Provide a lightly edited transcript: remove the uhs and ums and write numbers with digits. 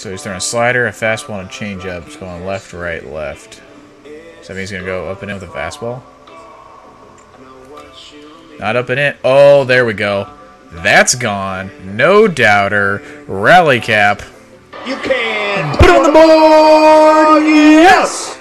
So he's throwing a slider, a fastball, and a changeup. It's going left, right, left. So that means he's going to go up and in with a fastball. Not up and in. Oh, there we go. That's gone. No doubter. Rally cap. You can put it on the board. Yes.